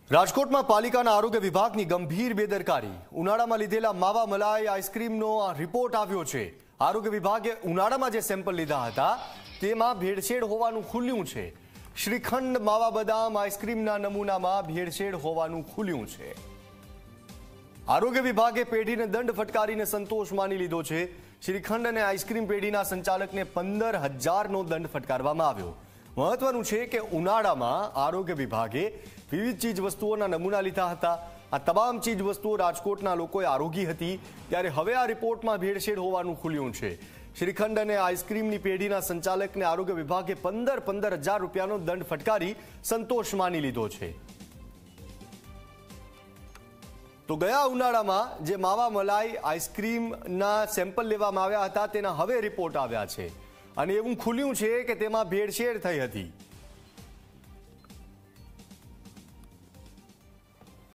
રાજકોટમાં પાલિકાના આરોગ્ય વિભાગની ગંભીર બેદરકારી। ઉનાળામાં લીધેલા માવા મલાઈ આઈસ્ક્રીમનો રિપોર્ટ આવ્યો છે। આરોગ્ય વિભાગે ઉનાળામાં જે સેમ્પલ લીધા હતા તેમાં ભેળસેળ હોવાનું ખુલ્યું છે। શ્રીખંડ માવા બદામ આઈસ્ક્રીમના નમૂનામાં ભેળસેળ હોવાનું ખુલ્યું છે। આરોગ્ય વિભાગે પેઢીને દંડ ફટકારીને સંતોષ માની લીધો છે। શ્રીખંડ અને આઈસ્ક્રીમ પેઢીના સંચાલકને 15,000નો દંડ ફટકારવામાં આવ્યો। મહત્વનું છે કે ઉનાળામાં આરોગ્ય વિભાગે વિવિધ ચીજ વસ્તુઓના નમૂના લીધા હતા। આ તમામ ચીજ વસ્તુઓ રાજકોટના લોકોએ આરોગી હતી, ત્યારે હવે આ રિપોર્ટમાં ભેળસેળ હોવાનું ખુલ્યું છે। શ્રીખંડ અને આઈસ્ક્રીમની પેઢીના સંચાલકને આરોગ્ય વિભાગે 15,000 રૂપિયાનો દંડ ફટકારી સંતોષ માની લીધો છે। તો ગયા ઉનાળામાં જે માવા મલાઈ આઈસ્ક્રીમના સેમ્પલ લેવામાં આવ્યા હતા તેના હવે રિપોર્ટ આવ્યા છે અને એવું ખુલ્યું છે કે તેમાં ભેળસેળ થઈ હતી।